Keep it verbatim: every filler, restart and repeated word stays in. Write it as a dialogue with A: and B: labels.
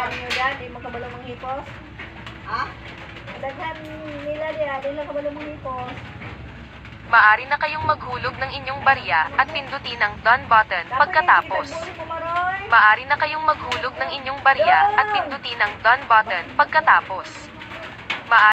A: daghan nyo dyan, di mo kabalo mong hipos.
B: Ha?
A: Daghan nila dyan, di lang kabalo mong hipos.
C: Maari na kayong maghulog ng inyong barya at pindutin ang done button pagkatapos. Maari na kayong maghulog ng inyong barya at pindutin ang done button pagkatapos.